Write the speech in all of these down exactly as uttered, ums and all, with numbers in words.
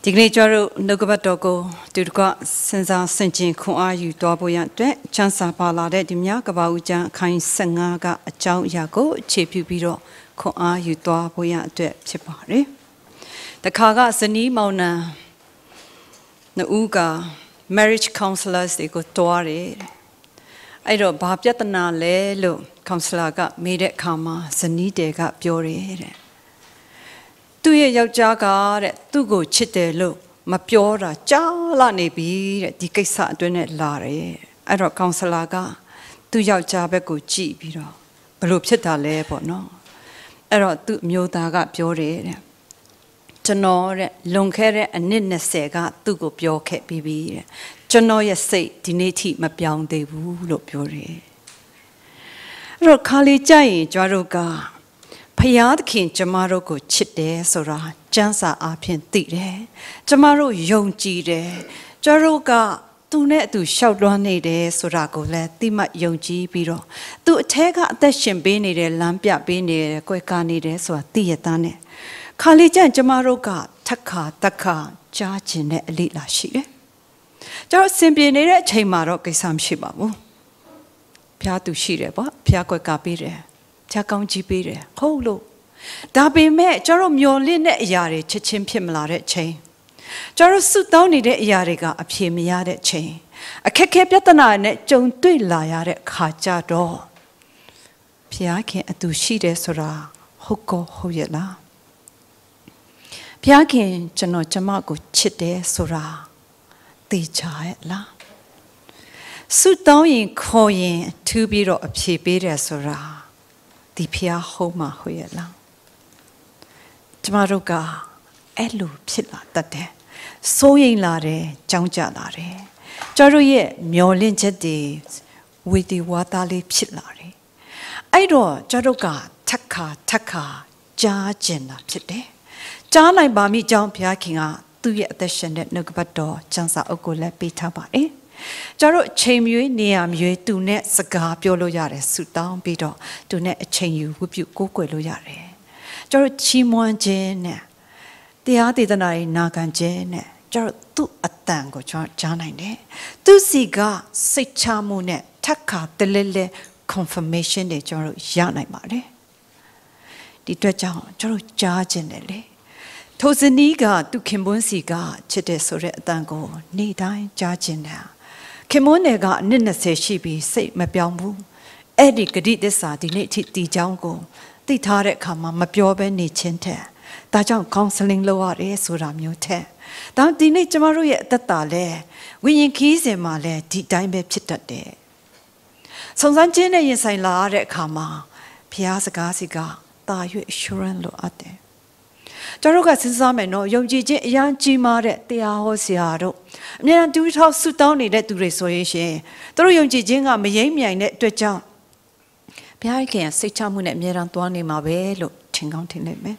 ဒီကနေ့ကျတော့နှုတ်ကပတ်တော်ကိုဒီတကစဉ်းစားဆင်ခြင်ခွန်အားယူတော်ဖို့ရတဲ့ချမ်းသာပါလာတဲ့ဒီမြကဘာဦးကျမ်းအခန်း၁၅ကအကြောင်းအရာကိုအခြေပြုပြီးတော့ခွန်အားယူတော်ဖို့ရအတွက်ဖြစ်ပါတယ်။တခါကဇနီးမောင်နှံနှစ်ဦးက marriage counselors တွေကိုတွားတယ်။အဲ့တော့ဘာပြဿနာလဲလို့ counselor ကမေးတဲ့အခါမှာဇနီးတွေကပြောတယ်တဲ့သူ့ရဲ့ယောက်ျားကတဲ့သူ့ကိုချစ်တယ်လို့မပြောတာကြာလာနေပြီတဲ့ဒီကိစ္စအတွင်းနဲ့လာတယ်အဲ့တော့ကောင်ဆလာကသူ့ယောက်ျားဘက်ကိုကြည့်ပြီးတော့ဘလို့ဖြစ်တာလဲပေါ့နော်အဲ့တော့သူ့အမျိုးသားကပြောတယ်တဲ့ကျွန်တော်တဲ့လွန်ခဲ့တဲ့အနှစ်၂၀ကသူ့ကိုပြောခဲ့ပြီးပြီတဲ့ကျွန်တော်ရဲ့စိတ်ဒီနေ့ထိမပြောင်းသေးဘူးလို့ပြောတယ်အဲ့တော့ခါလေးကြိုက်ရင်ကြွားတို့ကဖယားသခင်ကျမတို့ကိုချစ်တယ်ဆိုတာကျမ်းစာအားဖြင့်သိတယ်ကျမတို့ယုံကြည်တယ်ကျတို့ကသူနဲ့အတူရှောက်လွှမ်းနေတယ်ဆိုတာကိုလည်းသိမှတ်ယုံကြည်ပြီးတော့သူအထက်ကအသက်ရှင်ပေးနေတယ်လမ်းပြပေးနေတယ်ကွယ်ကာနေတယ်ဆိုတာသိရတဲ့နဲ့ခါလေးကျန်ကျမတို့ကထက်ခါတက်ခါကြားခြင်းနဲ့အလိလာရှိတယ်ကျတော့စင်ပြေနေတဲ့အချိန်မှာတော့ကိစ္စမရှိပါဘူးဖျားသူရှိတယ်ပေါ့ဖျားကွယ်ကာပေးတယ်ဖြာကောင်းကြီးပေးတယ်ဟုတ်လို့ဒါပေမဲ့ကျတို့မျောလင့်တဲ့အရာတွေချက်ချင်းဖြစ်မလာတဲ့ချိန်ကျတို့စွတ်တောင်းနေတဲ့အရာတွေကအဖြေမရတဲ့ချိန်အခက်အခဲပြဿနာနဲ့ကြုံတွေ့လာရတဲ့ခါကြတော့ဖျားခင်အတူရှိတယ်ဆိုတာဟုတ်ကောဟုတ်ရဲ့လားဖျားခင်ကျွန်တော်ကျမကိုချစ်တယ်ဆိုတာသိချရဲ့လားစွတ်တောင်းရင်ခေါ်ရင်ထူးပြီးတော့အဖြေပေးတယ်ဆိုတာဒီဖျားဟုတ်မှာဟုတ်ရဲ့လားကျမတို့ကအဲ့လိုဖြစ်လာတတ်တယ်စိုးရိမ်လာတယ်ကြောင်းကြလာတယ်ကျတို့ရဲ့မျောလင့်ချက်တွေဝီဒီဝါသားလေးဖြစ်လာတယ်အဲ့တော့ကျတို့ကထက်ခါထက်ခါကြားကျင်တာဖြစ်တယ်ကြားနိုင်ပါမိကြောင်းဘုရားခင်ကသူ့ရဲ့အသက်ရှင်တဲ့နှုတ်ကပတ်တော်ကျမ်းစာအုပ်ကိုလည်းပေးထားပါတယ်ကျတို့အချိန်မျိုးနေရာမျိုးသူနဲ့စကားပြောလို့ရတယ်ဆူတောင်းပြီးတော့သူနဲ့အချိန်ယူဝတ်ပြုကိုးကွယ်လို့ရတယ်ကျတို့ချီးမွမ်းခြင်းနဲ့တရားဒေသနာရေးနာခံခြင်းနဲ့ကျတို့သူ့အတန်ကိုကျွန်တော်ကြားနိုင်တယ်သူစီကစိတ်ချမှုနဲ့ထက်ခါတလဲလဲ confirmation တွေကျွန်တော်ရနိုင်ပါတယ်ဒီအတွက်ကြောင့်ကျွန်တော်ကြားခြင်းတယ်လေထိုဇနီးကသူခင်ပွန်းစီကချစ်တယ်ဆိုတဲ့အတန်ကိုနေ့တိုင်းကြားခြင်းတယ်ခင်မွန်းနယ်ကအနှစ်၂၀ရှိပြီးစိတ်မပြောင်းဘူးအဲ့ဒီဂတိသစ္စာဒီနေ့အထိတည်ကြောင်းကိုသိထားတဲ့အခါမှာမပြောဘဲနေခြင်းတဲ့ဒါကြောင့် counseling လုပ်ရတယ်ဆိုတာမျိုးတဲ့ဒါဒီနေ့ကျမတို့ရဲ့အသက်တာလဲဝိညာဉ်ခီးစဉ်မှာလဲဒီတိုင်းပဲဖြစ်တတ်တယ်စုံစမ်းခြင်းနဲ့ရင်ဆိုင်လာရတဲ့အခါမှာဘုရားစကားစီကတာ၍assurance လို့အပ်တယ်ကျတို့ကစဉ်းစားမယ်နော်ယုံကြည်ခြင်းအရန်ကြီးမားတဲ့တရားဟောဆရာတို့အများတူထောက်ဆုတောင်းနေတဲ့သူတွေဆိုရင်ရှင်တို့ယုံကြည်ခြင်းကမယိမ့်မြိုင်တဲ့အတွက်ကြောင့်ဘုရားခင်စိတ်ချမှုနဲ့အများအားသွားနေမှာပဲလို့ထင်ကောင်းထင်လိမ့်မယ်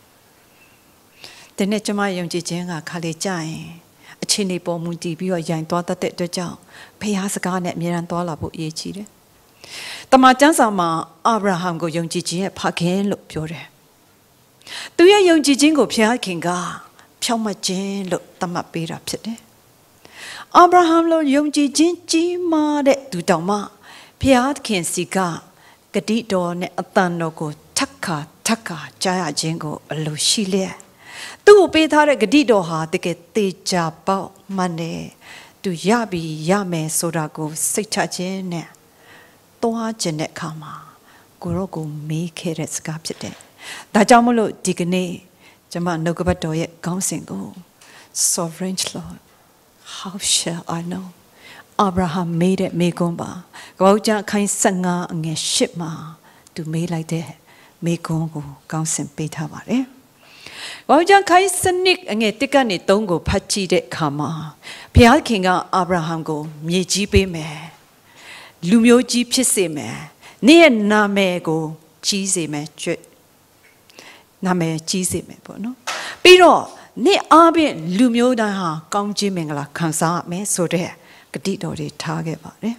ဒီနေ့ကျမယုံကြည်ခြင်းကခါလေကြရင်အချိန်လေးပေါ်မူတည်ပြီးတော့ရိုင်သွားတတ်တဲ့အတွက်ကြောင့်ဘုရားစကားနဲ့အများအားသွားလာဖို့အရေးကြီးတယ်တမန်ကျမ်းစာမှာအာဗြဟံကိုယုံကြည်ခြင်းရဲ့ဖခင်လို့ပြောတယ်သူရဲ့ယုံကြည်ခြင်းကိုဘုရားခင်ကဖြောင့်မတ်ခြင်းလို့သတ်မှတ်ပေးတာဖြစ်တယ်။အာဗြဟံလိုယုံကြည်ခြင်းကြီးမားတဲ့သူတောင်မှဘုရားခင်စီကဂတိတော်နဲ့အတန်တော်ကိုထက်ခါထက်ခါကြားရခြင်းကိုအလိုရှိလျက်သူ့ကိုပေးထားတဲ့ဂတိတော်ဟာတကယ်သေချာပေါက်မှန်တယ်။သူရပြီရမယ်ဆိုတာကိုစိတ်ချခြင်းနဲ့သွားခြင်းတဲ့အခါမှာကိုရောကိုမေးခဲ့တဲ့စကားဖြစ်တယ်။ဒါကြောင့်မလို့ဒီကနေ့ကျွန်မနှုတ်ကပတ်တော်ရဲ့ခေါင်းစဉ်ကို Sovereign Lord how shall I know Abraham made it မေကွန်းပါကပောက်ကျခိုင်း၁၅အငယ်၈မှာသူမေးလိုက်တဲ့မေကွန်းကိုခေါင်းစဉ်ပေးထားပါတယ်ကပောက်ကျခိုင်းစနစ်အငယ်တစ်ကနေ၃ကိုဖတ်ကြည့်တဲ့အခါမှာဘုရားခင်ကအာဗြဟံကိုမြေကြီးပေးမယ်လူမျိုးကြီးဖြစ်စေမယ်နေ့ရဲ့နာမည်ကိုကြီးစေမယ်ကျွတ်နာမည်ကြီးစေမယ်ပေါ့နော်ပြီးတော့နေ့အားဖြင့်လူမျိုးတိုင်းဟာကောင်းခြင်းမင်္ဂလာခံစားရမယ်ဆိုတဲ့ဂတိတော်တွေထားခဲ့ပါတယ်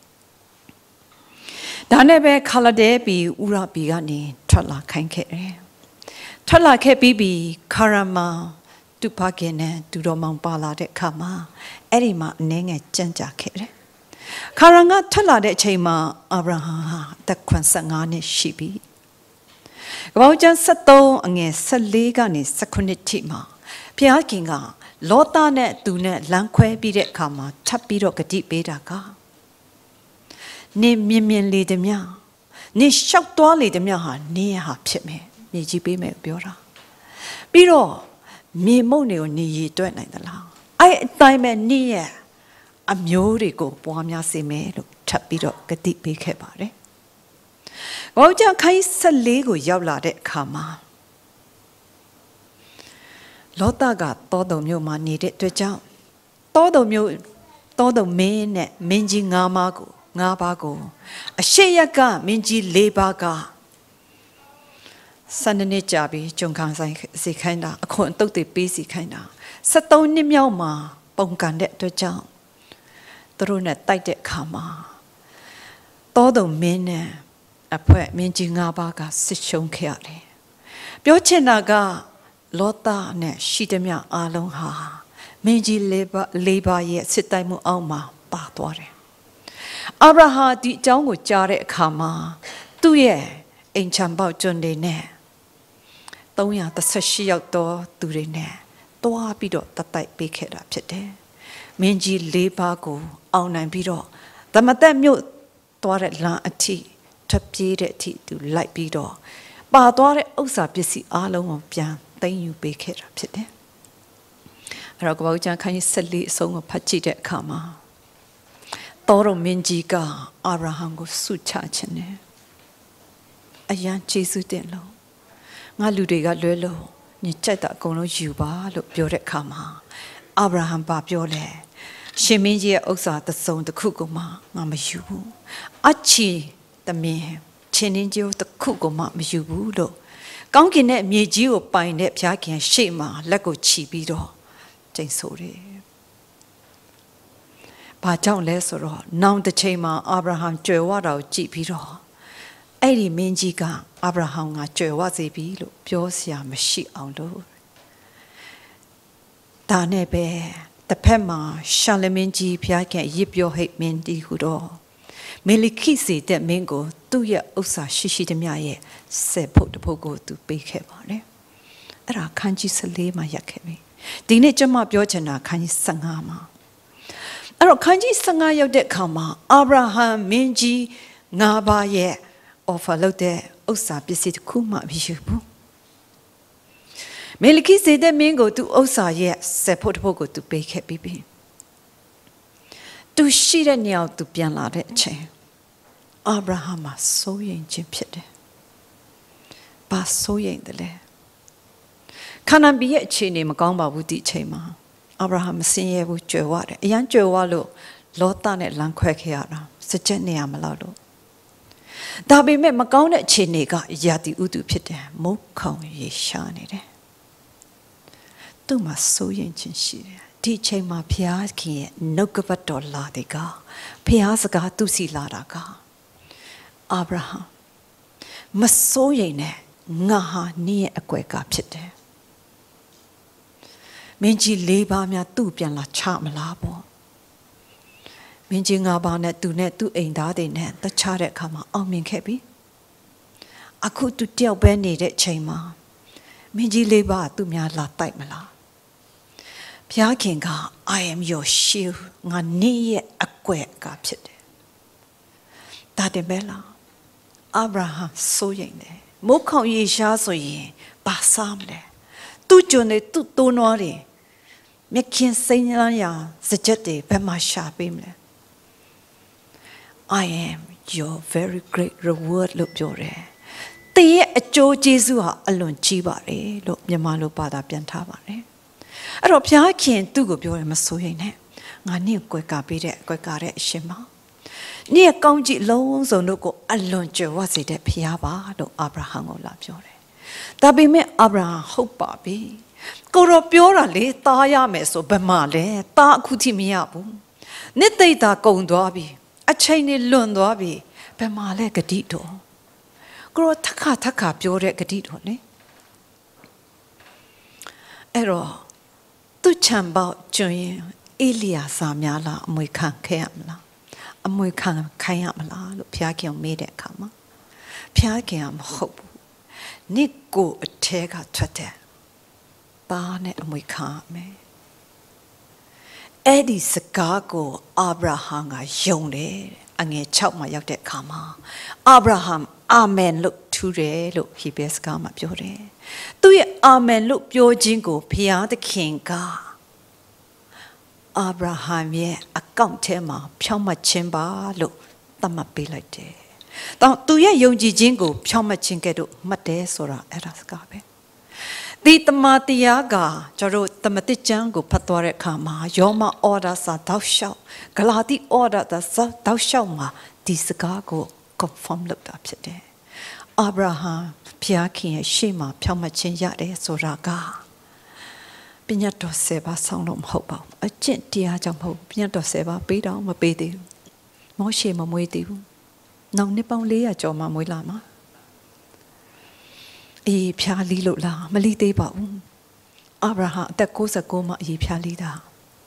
ဒါနဲ့ပဲခါလဒဲပြည်ဥရပြည်ကနေထွက်လာခိုင်းခဲ့တယ်ထွက်လာခဲ့ပြီးပြီးခါရမာတူဖခင်နဲ့တူတော်မောင်ပါလာတဲ့ခါမှာအဲ့ဒီမှာအနေငယ်ကြံ့ကြာခဲ့တယ်ခါရန်ကထွက်လာတဲ့အချိန်မှာအာဗြဟံဟာတက်ခွန်ဆယ်ငါနှစ်ရှိပြီကပ္ပဦးကျမ်းဆယ်သုံးအငယ်ဆယ်လေးကနေဆယ်ခုနှစ်ထိမှာဘုရားခင်ကလောသနဲ့သူနဲ့လမ်းခွဲပြီးတဲ့အခါမှာထပ်ပြီးတော့ဂတိပေးတာကနေမြင်မြင်လေသည်များနေလျှောက်သွားလေသည်များဟာနေရဟာဖြစ်မယ်မြေကြီးပေးမယ်ပြောတာပြီးတော့မြေမုံတွေကိုနေရည်တွက်နိုင်သလားအဲ့အတိုင်းပဲနေရအမျိုးတွေကိုပွားများစေမယ်လို့ထပ်ပြီးတော့ဂတိပေးခဲ့ပါတယ်။ဘောကြောင့်ခိုင်းဆယ်လေးကိုရောက်လာတဲ့အခါမှာလောသကတောတုံမြို့မှာနေတဲ့အတွက်ကြောင့်တောတုံမြို့တောတုံမင်းနဲ့မင်းကြီးငါးပါးကိုငါးပါးကိုအရှိရကမင်းကြီးလေးပါးကစနေနေ့ကြာပြီးဂျုံခံဆိုင်စီခိုင်းတာအခွန်အတုတ်တွေပေးစီခိုင်းတာဆယ်သုံးနှစ်မြောက်မှာပုံကန်တဲ့အတွက်ကြောင့်သူတို့နဲ့တိုက်တဲ့အခါမှာတောတုံမင်းနဲ့အဖွဲမင်းကြီးငါးပါးကစစ်ရှုံးခဲ့ရတယ်ပြောချင်တာကလောသနဲ့ရှိသမျှအားလုံးဟာမင်းကြီးလေးပါးလေးပါးရဲ့စစ်တိုက်မှုအောက်မှာပါသွားတယ်အာဗြဟံဒီအကြောင်းကိုကြားတဲ့အခါမှာသူ့ရဲ့အိမ်ချမ်းပေါက်ကျွန်းတွေနဲ့သုံးရာတစ်ဆယ့်ရှစ်ယောက်တော့သူတွေနဲ့တွားပြီးတော့တတိုက်ပေးခဲ့တာဖြစ်တယ်မင်းကြီးလေးပါးကိုအောင်နိုင်ပြီးတော့သမသက်မြို့တွားတဲ့လမ်းအထိထပ်ပြေးတဲ့အထိသူလိုက်ပြီးတော့ပါသွားတဲ့ဥစ္စာပစ္စည်းအားလုံးကိုပြန်သိမ်းယူပေးခဲ့တာဖြစ်တယ်အဲ့တော့ကပ္ပဦးကျမ်းခန်းကြီးဆယ်လေးအဆုံးကိုဖတ်ကြည့်တဲ့အခါမှာတော်တော်မင်းကြီးကအာဗြဟံကိုဆုချခြင်းနဲ့အယံကျေးဇူးတင်လို့ငါလူတွေကလွဲလို့ညကြိုက်တာအကုန်လုံးယူပါလို့ပြောတဲ့အခါမှာအာဗြဟံပါပြောလဲရှင်မင်းကြီးရဲ့ဥစ္စာတစ်စုံတစ်ခုကိုမှငါမယူဘူးအချီတမင်ချင်းင်းကျိုးတစ်ခုကိုမှမယူဘူးလို့ကောင်းကင်နဲ့မြေကြီးကိုပိုင်တဲ့ဘုရားခင်ရှေ့မှာလက်ကိုချီပြီးတော့ကျိန်ဆိုတယ်ဘာကြောင့်လဲဆိုတော့နောင်တစ်ချိန်မှာအာဗြဟံကြွယ်ဝတာကိုကြည့်ပြီးတော့အဲ့ဒီမင်းကြီးကအာဗြဟံကကြွယ်ဝစေပြီလို့ပြောစရာမရှိအောင်လို့ဒါနဲ့ပဲတစ်ဖက်မှာရှာလမင်းကြီးဘုရားခင်ရစ်ပြောဟိတ်မင်းတီဟူတော့မေလိခိစေတဲ့မင်းကိုသူ့ရဲ့ဥစ္စာရှိရှိသမျှရဲ့ဆက်ဖို့တဖို့ကိုသူပေးခဲ့ပါတယ်အဲ့ဒါခန်းကြီးဆယ်လေးမှာရက်ခဲ့ပြီဒီနေ့ကျွန်မပြောချင်တာခန်းကြီးဆယ်ငါမှာအဲ့တော့ခန်းကြီးဆယ်ငါရောက်တဲ့အခါမှာအာဗြဟံမင်းကြီးငါးပါးရဲ့ offer လုပ်တဲ့ဥစ္စာပစ္စည်းတစ်ခုမှမရှိဘူးမေလိခိစေတဲ့မင်းကိုသူဥစ္စာရဲ့ဆက်ဖို့တဖို့ကိုသူပေးခဲ့ပြီးပြီသူရှိတဲ့နေရာကိုသူပြန်လာတဲ့အချိန်အာဗြဟံမှာစိုးရိမ်ခြင်းဖြစ်တယ်။ဘာစိုးရိမ်တယ်လဲ။ခါနန်ပြည်ရဲ့အခြေအနေမကောင်းပါဘူးဒီအချိန်မှာအာဗြဟံမစင်ရဘူးကြွယ်ဝတယ်။အရန်ကြွယ်ဝလို့လောသနဲ့လမ်းခွဲခဲ့ရတာစကြက်နေရမလို့လို့။ဒါပေမဲ့မကောင်းတဲ့အခြေအနေကယာတိဥတုဖြစ်တယ်။မုတ်ခေါင်ရေရှားနေတယ်။သူ့မှာစိုးရိမ်ခြင်းရှိတယ်။ဒီချိန်မှာဘုရားခင်ရဲ့နှုတ်ကပတ်တော်လာတဲ့ကဘုရားစကားသူစီလာတာကအာဗြဟံမစိုးရိမ်နဲ့ငါဟာနင့်ရဲ့အကွယ်ကဖြစ်တယ်မင်းကြီးလေးပါးများသူ့ပြန်လာချမလားပေါ့မင်းကြီးငါးပါးနဲ့သူနဲ့သူ့အိမ်သားတွေနဲ့တခြားတဲ့အခါမှာအောင်မြင်ခဲ့ပြီအခုသူတယောက်ပဲနေတဲ့ချိန်မှာမင်းကြီးလေးပါးသူများလာတိုက်မလားဘုရားခင်က I am your shield ငါနင့်ရဲ့အကွယ်ကဖြစ်တယ်ဒါတည်းပဲလားအာဗြဟံစိုးရိမ်တယ်မုတ်ခေါင်ရေရှားဆိုရင်ဘာစားမလဲသူ့ကျွန်တွေသူ့တိုးနွားတွေမြခင်စိမ့်လန်းရာစကြက်တွေဘယ်မှာရှာပေးမလဲ I am your very great reward လို့ပြောတယ်တည့်ရဲ့အကျိုးကျေးဇူးဟာအလွန်ကြီးပါတယ်လို့မြန်မာလိုဘာသာပြန်ထားပါတယ်အဲ့တော့ဘုရားခင်သူ့ကိုပြောရမစိုးရိမ်နဲ့ငါနင့်ကွယ်ကာပေးတဲ့ကွယ်ကာတဲ့အရှင်မနေ့ကောင်းကြီးလုံးစုံတို့ကိုအလွန်ကြွယ်ဝစေတဲ့ဘုရားပါလို့အာဗြဟံကိုလာပြောတယ်။ဒါပေမဲ့အာဗြဟံဟုတ်ပါပြီ။ကိုရောပြောတာလေတားရမယ်ဆိုဘယ်မှာလဲ။တားအခုထိမရဘူး။နှစ်သိမ့်တာကုံသွားပြီ။အချိန်နဲ့လွန်သွားပြီ။ဘယ်မှာလဲဂတိတော်။ကိုရောထခါထခါပြောတဲ့ဂတိတော်လေ။အဲ့တော့ Tu chambao joy Elia Samyala Amuikan Kamla Amuikan Kayamla, Piakiam made it come. Piakiam hope. Nico tega twete. Barnet Amuikan me. Eddie Sakago Abraham Yonde and a chop my yacht kama. Abraham, Amen look to re look he best come up your day. Do ye Amen look your jingle, Pia the king ga. Abraham ye a count tema, Pama chimba look, Tama be like day. Don't do ye yonji jingle, Pama chinkedo, Mate sora erascabe. Di tamatiaga, Jaro tamatijango, Patore kama, Yoma order sa thou shalt, Galati order the sa thou shalt ma, Disagago, conform looked up today. Abraham, Piaki, Shima, Pamachin Yade, Soraga. Pinato Seba, sound of hope, a gentia jump hope, Pinato Seba, beat on my baby. More shame on with you. No nippon lea, Joma Mulama. E Piali Lula, Malide Baum. Abraham, that goes a goma, ye Pialida.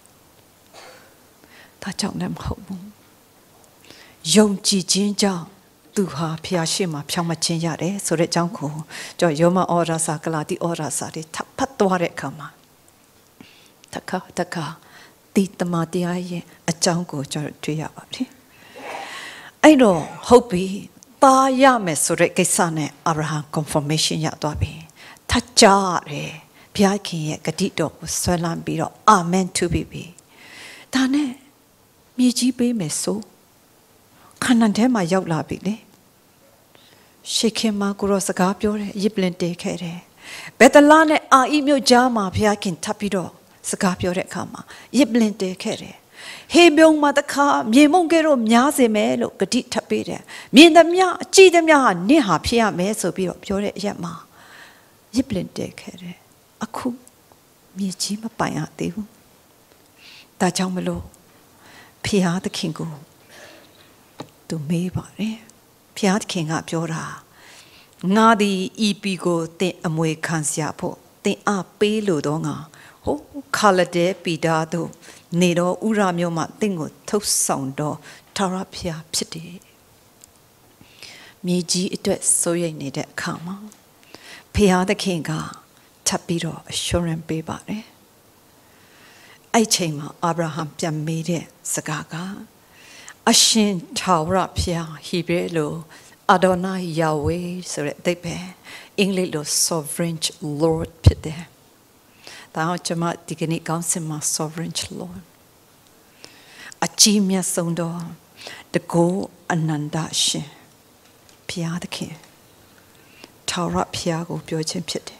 Touch on them hope. Yong Ji Jinja. Tu ha Piashima, Pamachin Yade, so that Janko, Joyoma ora sakala, the ora sari, tapatuare kama. Taka, taka, Titamatiaye, a Janko, Tuyabati. I know, Hopi, Ba Yame, so that Kesane, Abraham confirmation Yadwabi. Tachare, Piaki, Gadito, Swalam Biro, Amen to be. Tane, Miji be meso. Canante my young labby. Shake him, Maguro Sagapio, Yiblin de Kere. Better lane a email jama, Piakin tapido, Sagapio recama, Yiblin de Kere. He biong mataka, Yemongero, Myaze melo, Gadit tapide. Mean the mia, chi the mia, neha pia meso be pure yama. Yiblin de Kere. A coup, me chima paya devu. Tajamelo, Pia the kingo. To me, body. Piat king up your Nadi epigo te amwe cansiapo, te a pelo donga, oh, calade pidado, nedo uramioma tingo toast soundo, tarapia pity. Miji it so ye need it kama. Pia the kinga, tapido, assurance be body. I chama Abraham pia made it, sagaga. Ashin Htura pia Hebrew Adonai Yahweh so that they pay English lo sovereign Lord pide. Tao chama digini gansima sovereign Lord. Achimia sondo the go ananda shi pia the king. Htura pia go piochen pide.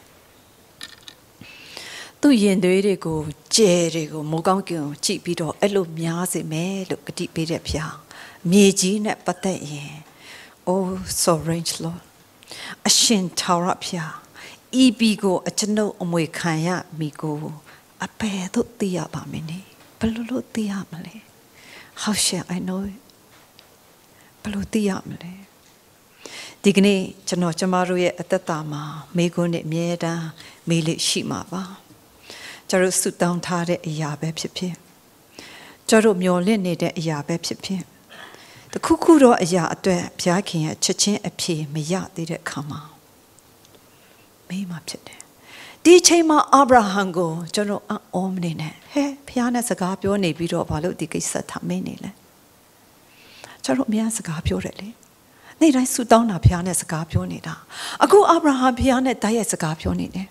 Tu yen de go jere go mogangyo chi bido elo myaase me lo kati pide pia mie ji ne patat yin oh sovereign Lord ashin Htura pia e bi go achano amwe khan ya mi go ape tho ti ya ba me ni balo lo ti ya ma le how shall I know it balo ti ya ma le di kne chano chama ro ye atata ma me ko ne mye da me le shi ma ba Jaro suit down tare a yabe pipi. Jaro mjolin need a yabe pipi. The cuckoo a ya at the piaking at chachin a pea me ya did it come out. Me mapit. Di chema Abraham go, Jaro a omnine. He, piana sagapio ne biro balo di gisa tamenile. Jaro mian sagapio really. Need I suit down a piana sagapio nida. A go Abraham piana diet sagapio nide.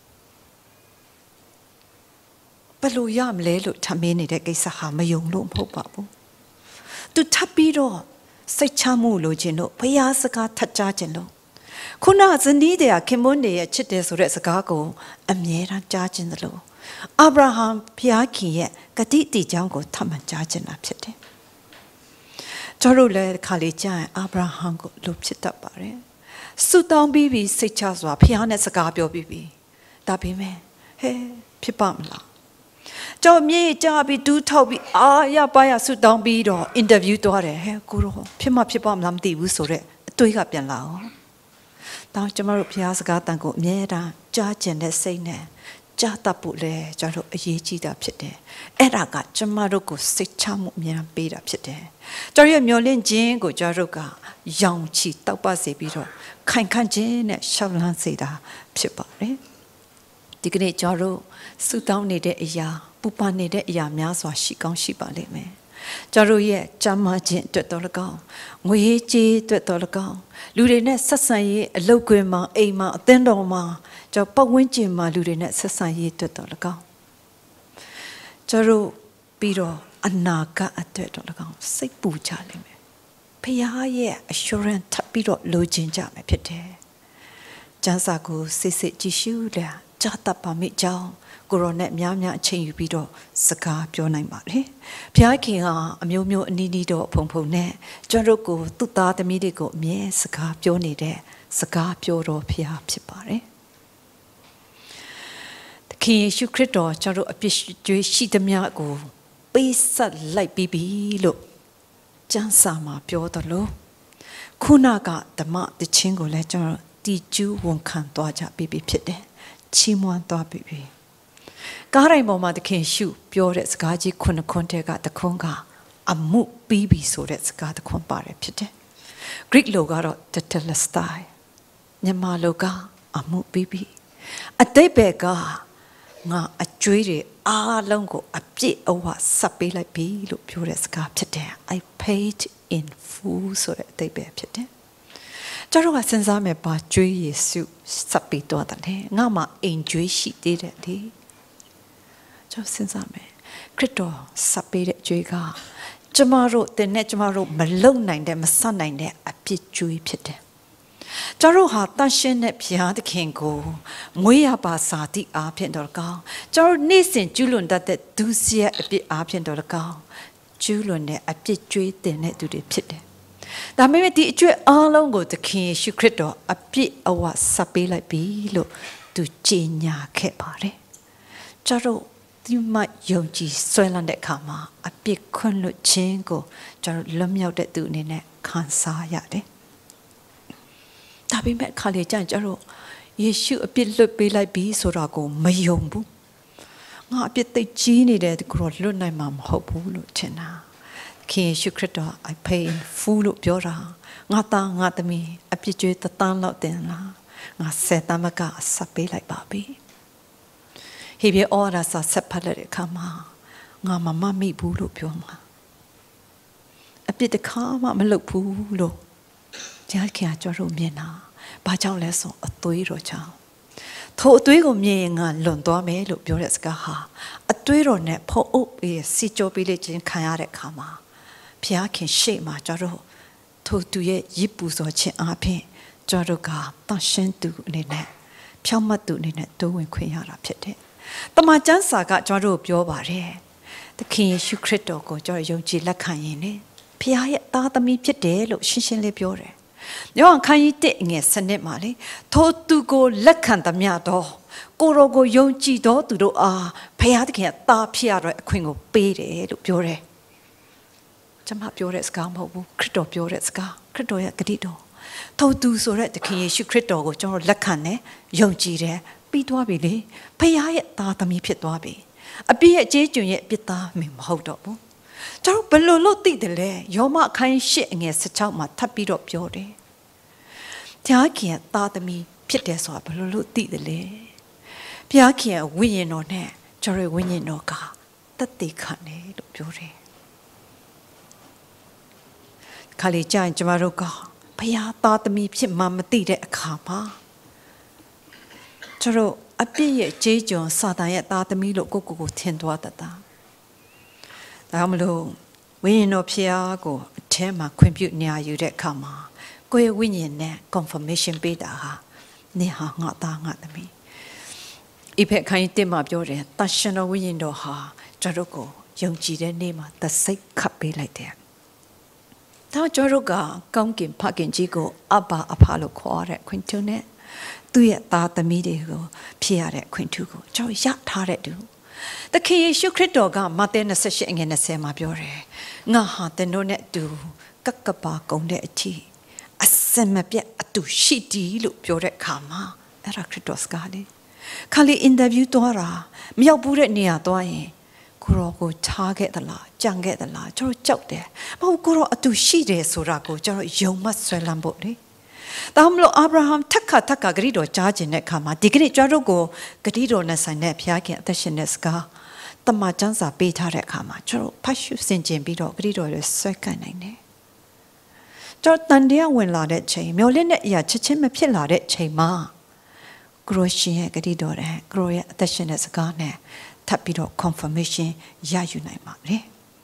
Balo yam lelo tamini de gisaha mayong lum hopabu. To tapiro, say chamu logino, payasaka tajajino. Kuna zanidea kimonde a chites or esagago, a miera judging the law. Abraham piaki ye, gaditi jango taman judging up city. Jarule kalija, Abraham go loops it up bare. Suit down bibi, say chaswa, piana sagabio bibi. Dabi me, he, pipamla. Joe me, Jabi, do toby, ah, ya buy a suit down bead or interview daughter, he, guru, pima pipam lamdi usore, doing up your lao. Down Jamaru Piazza Gatango, Mera, judge and let's say ne, ကြားတတ်ဖို့လေကျွန်တော်အရေးကြီးတာဖြစ်တယ်အဲ့ဒါကကျမတို့ကိုစိတ်ချမှုအများပေးတာဖြစ်တယ်ကျွန်တော်ရဲ့မျောလင့်ခြင်းကိုကျွန်တော်တို့ကရောင်ချီတောက်ပစေပြီးတော့ခိုင်ခန့်ခြင်းနဲ့ရှောက်လန်းစေတာဖြစ်ပါတယ်ဒီကနေ့ကျွန်တော်တို့ဆုတောင်းနေတဲ့အရာပူပန်နေတဲ့အရာများစွာရှိကောင်းရှိပါလိမ့်မယ်ကျွန်တော်ရဲ့ကြမ်းမာခြင်းအတွက်တော်၎င်းငွေကြေးအတွက်တော်၎င်းလူတွေနဲ့ဆက်ဆံရေးအလုပ်ခွင်မှာအိမ်မှာအသင်းတော်မှာကျွန်တော်ပတ်ဝန်းကျင်မှာလူတွေနဲ့ဆက်ဆံရေးအတွက်တော်၎င်းကျွန်တော်ပြီးတော့အနာဂတ်အတွက်တော်၎င်းစိတ်ပူကြလိမ့်မယ်ဖခင်ရဲ့ assurance ထပ်ပြီးတော့လိုချင်ကြမယ်ဖြစ်တယ်ကျမ်းစာကိုစစ်စစ်ကြည့်ရှုလာကြားတတ်ပါမိကြောင်းကိုရိုနဲ့များများအချိန်ယူပြီးတော့စကားပြောနိုင်ပါလေဘုရားခင်ကအမျိုးမျိုးအနီးနီးတော့ဖုံဖုံနဲ့ကျွန်တော်ကိုသူ့သားသမီးတွေကိုအမြဲစကားပြောနေတဲ့စကားပြောတော်ဘုရားဖြစ်ပါတယ်သခင်ယေရှုခရစ်တော်ကျွန်တော်အပြစ်ကြွေးရှိသမျှကိုပေးဆက်လိုက်ပြီးပြီလို့ကျမ်းစာမှာပြောတယ်လို့ခုနကဓမ္မတခြင်းကိုလည်းကျွန်တော်တီကျူးဝန်ခံသွားကြပြီးပြီဖြစ်တယ်ချီးမွမ်းသွားပြီပြီကားတိုင်းပေါ်မှာသခင်ရှုပြောတဲ့စကားကြီးခုနှစ်ခွန်းတည်းကတခွန်းကအမှုပြီးပြီဆိုတဲ့စကားတခွန်းပါတယ်ဖြစ်တယ် Greek လိုကတော့ tetelestai မြန်မာလိုကအမှုပြီးပြီအတိတ်ဘက်ကငါအကျွေးတွေအားလုံးကိုအပြည့်အဝဆက်ပေးလိုက်ပြီလို့ပြောတဲ့စကားဖြစ်တယ် I paid in full ဆိုတဲ့အတိတ်ပဲဖြစ်တယ်ကျွန်တော်ကစဉ်းစားမယ်ပါကျွေးယေရှုဆက်ပေးတော့တယ်ငါမှအိမ်ကျွေးရှိသေးတယ်လေကျွန်တော်စဉ်းစားမယ်ခရစ်တော်ဆက်ပေးတဲ့ကျွေးကကျမတို့တဲ့နဲ့ကျမတို့မလုံနိုင်တဲ့မဆက်နိုင်တဲ့အပြစ်ကျွေးဖြစ်တယ်ကျွန်တော်ဟာတန်ရှင်းတဲ့ဘုရားသခင်ကိုမွေးရပါစာတိအားဖြင့်တော်ကောင်းကျွန်တော်နေ့စဉ်ကျူးလွန်တတ်တဲ့ဒုစရိုက်အပြစ်အားဖြင့်တော်ကောင်းကျူးလွန်တဲ့အပြစ်ကျွေးတင်တဲ့သူတွေဖြစ်တယ်ဒါပေမဲ့ဒီအကျွေးအားလုံးကိုသခင်ယေရှုခရစ်တော်အပြစ်အဝဆက်ပေးလိုက်ပြီလို့သူကြေညာခဲ့ပါတယ်ကျွန်တော်ဒီမှာယုံကြည်ဆွဲလန်းတဲ့အခါမှာအပြစ်ခွင့်လွတ်ခြင်းကိုကျွန်တော်လွတ်မြောက်တဲ့သူအနေနဲ့ခံစားရတယ်ဒါပေမဲ့ခါလေကျရင်ကျွန်တော်ယေရှုအပြစ်လွတ်ပေးလိုက်ပြီဆိုတာကိုမယုံဘူးငါအပြစ်သိကြီးနေတယ်ကိုတော့လွတ်နိုင်မှာမဟုတ်ဘူးလို့ထင်တာခင်ယေရှုခရစ်တော် I pay in full လို့ပြောတာငါသားငါသမီးအပြစ်ကြွေးတသန်းလောက်တင်လားငါဆယ်တမကအဆက်ပေးလိုက်ပါပြီဟေဘရဲဩရာစာဆက်ဖတ်လိုက်တဲ့အခါမှာငါမမမိဘူးလို့ပြောမှာအပြစ်တစ်ခါမှမလုပ်ဘူးလို့ကြားခင်ကကြွလို့မြင်တာဘာကြောင့်လဲဆိုအသွေးတော်ကြောင့်ထိုအသွေးကိုမြင်ရင်ငါလွန်သွားမယ်လို့ပြောတဲ့စကားဟာအသွေးတော်နဲ့ဖုံးအုပ်ပြီးစီကြောပေးလိုက်ခြင်းခံရတဲ့အခါမှာဘုရားခင်ရှေ့မှာကြွလို့ထိုသူရဲ့ရစ်ပူစောခြင်းအပြင်ကြွတို့ကတန်ရှင်းသူအနေနဲ့ဖြောင့်မတ်သူအနေနဲ့တိုးဝင်ခွင့်ရတာဖြစ်တယ်တမန်ကျမ်းစာကကျွန်တော်တို့ပြောပါတယ်သခင်ယေရှုခရစ်တော်ကိုကျွန်တော်ယုံကြည်လက်ခံရင်လေဖခင်ရဲ့သားသမီးဖြစ်တယ်လို့ရှင်းရှင်းလေးပြောတယ်။ယောဟန်ခန်းကြီးတစ်ငယ်စနစ်မှာလေထိုသူကိုလက်ခံသမျှတော့ကိုရောကိုယုံကြည်တော်သူတို့အားဖခင်သခင်သားဖြစ်ရတဲ့အခွင့်ကိုပေးတယ်လို့ပြောတယ်။ကျွန်မပြောတဲ့စကားမဟုတ်ဘူးခရစ်တော်ပြောတဲ့စကားခရစ်တော်ရဲ့ဂတိတော်ထိုသူဆိုတဲ့သခင်ယေရှုခရစ်တော်ကိုကျွန်တော်လက်ခံတယ်ယုံကြည်တယ်ပြီးသွားပြီလေဖခင်ရဲ့သားသမီးဖြစ်သွားပြီအပြည့်ရဲ့ကျေးကျွန်ရဲ့ပြစ်သားမဟုတ်တော့ဘူးကျွန်တော်ဘယ်လိုလုပ်သိတယ်လဲယောမအခန်းရှစ်အငယ်十六မှာထပ်ပြီးတော့ပြောတယ်ဘုရားခင်သားသမီးဖြစ်တယ်ဆိုတာဘယ်လိုလုပ်သိတယ်လဲဘုရားခင်ဝိညာဉ်တော်နဲ့ကျွန်တော်ဝိညာဉ်တော်ကတတ်သိခံတယ်လို့ပြောတယ်ခါလေးကြရင်ကျွန်တော်တို့ကဘုရားသားသမီးဖြစ်မှမသိတဲ့အခါမှာကျွန်တော်အပြည့်ရဲ့ကျေးကျွန်စာတန်ရဲ့သားသမီးလို့ကိုကိုကိုထင်သွားတတ်တာဒါမှမလို့ဝိညာဉ်တော်ဖျားကိုအထဲမှာခွင့်ပြုနေရယူတဲ့အခါမှာကိုယ့်ရဲ့ဝိညာဉ်နဲ့ confirmation ပေးတာဟာနေဟာငါသားငါသမီးအိဖက်ခိုင်းတင်မှာပြောတယ်တန်ရှင်တော်ဝိညာဉ်တော်ဟာကျွန်တော်ကိုယုံကြည်တဲ့နေ့မှာသစိတ်ခတ်ပေးလိုက်တယ်ဒါကျွန်တော်ကကောင်းကင်ဖခင်ကြီးကိုအဘအဖလို့ခေါ်ရတဲ့ခွင့်ထုနဲ့သူ့ရဲ့သားသမီးတွေကိုဖြစ်ရတဲ့ခွင့်ထုကိုကျွန်တော်ရထားတဲ့သူသခင်ယေရှုခရစ်တော်ကမဿဲ၂၈အငယ်၂၀မှာပြောတယ်ငါဟာသင်တို့နဲ့အတူကပ်ကပါကုန်တဲ့အထိအစမပြတ်အတူရှိတည်လို့ပြောတဲ့အခါမှာအဲ့ဒါခရစ်တော်စကားလေးခါလီအင်တာဗျူးသွားတာမရောက်ဘူးတဲ့နေရာသွားရင်ကိုရောကိုထားခဲ့သလားကြံခဲ့သလားကျွန်တော်ကြောက်တယ်မဟုတ်ကိုရောအတူရှိတယ်ဆိုတာကိုကျွန်တော်ယုံမှဆွဲလန်းဖို့လေဒါမှမဟုတ်အာဗြဟံထက်ခါထက်ခါဂရိတော်ကြားခြင်းတဲ့အခါမှာဒီကနေ့ကျွန်တော်တို့ကိုဂရိတော်နဲ့ဆိုင်တဲ့ဘုရားခင်အသက်ရှင်တဲ့စကားတမန်ကျမ်းစာပေးထားတဲ့အခါမှာကျွန်တော်ဖတ်ရှုဆင်ခြင်ပြီးတော့ဂရိတော်ရဲ့ဆွဲကန့်နိုင်တယ်ကျွန်တော်တန်တရားဝင်လာတဲ့ချိန်မျောလင့်တဲ့အရာချက်ချင်းမဖြစ်လာတဲ့ချိန်မှာကရိုရှင်ရဲ့ဂရိတော်တဲ့ကရိုရဲ့အသက်ရှင်တဲ့စကားနဲ့ထပ်ပြီးတော့ confirmation ရယူနိုင်ပါလေ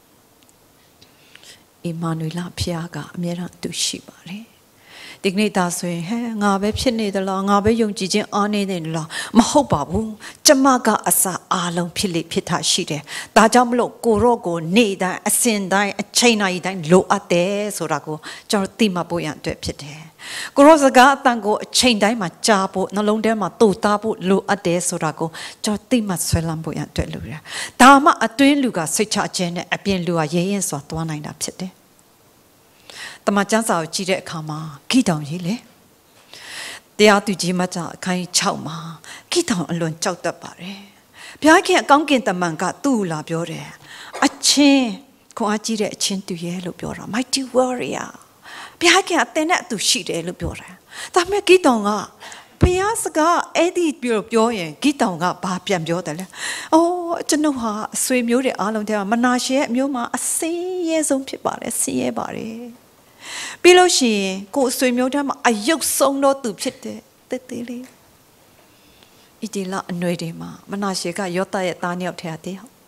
အီမာနွေလဖျားကအမြဲတမ်းတူရှိပါတယ်ဒီကနေ့ဒါဆိုရင်ဟဲ့ငါပဲဖြစ်နေသလားငါပဲယုံကြည်ခြင်းအားနေတယ်လားမဟုတ်ပါဘူးကျမကအစာအားလုံးဖြစ်လေဖြစ်တာရှိတယ်ဒါကြောင့်မလို့ကိုရော့ကိုနေတိုင်းအစင်တိုင်းအချိန်တိုင်းတိုင်းလိုအပ်တယ်ဆိုတာကိုကျွန်တော်သိမှဖို့ရန်အတွက်ဖြစ်တယ်ကိုရော့စကားအတန်ကိုအချိန်တိုင်းမှာကြားဖို့နှလုံးထဲမှာတူတာဖို့လိုအပ်တယ်ဆိုတာကိုကျွန်တော်သိမှဆွဲလန်းဖို့ရန်အတွက်လိုတယ်ဒါမှအတွင်းလူကစိတ်ချခြင်းနဲ့အပြင်လူကရဲရင်စွာသွားနိုင်တာဖြစ်တယ်တမန်ကျမ်းစာကိုကြည့်တဲ့အခါမှာဂိတောင်ကြီးလေတရားသူကြီးမကြအခန်း၆မှာဂိတောင်အလွန်ကြောက်တတ်ပါတယ်ဘုရားခင်အကောင်းကင်တမန်ကသူ့ကိုလာပြောတယ်အချင်းခွန်အားကြီးတဲ့အချင်းသူရဲ့လို့ပြောတာ mighty warrior ဘုရားခင်အသင်နဲ့အတူရှိတယ်လို့ပြောတယ်ဒါပေမဲ့ဂိတောင်ကဘုရားစကားအဲ့ဒီပြောပြောရင်ဂိတောင်ကဘာပြန်ပြောတယ်လဲအိုးကျွန်ုပ်ဟာအဆွေမျိုးတွေအားလုံးထဲမှာမနာရှေရဲ့အမျိုးမှာအစင်းရဲဆုံးဖြစ်ပါတယ်ဆင်းရဲပါတယ်ပြီးလို့ရှိရင်ကိုယ်ဆွေမျိုးတွေမှာအယုတ်ဆုံးတော့သူဖြစ်တယ်တေးသေးလေးဣတိလအနွေတွေမှာမနာရှေကယောသရဲ့သားနှစ်ယောက်ထဲအသေးဟုတ်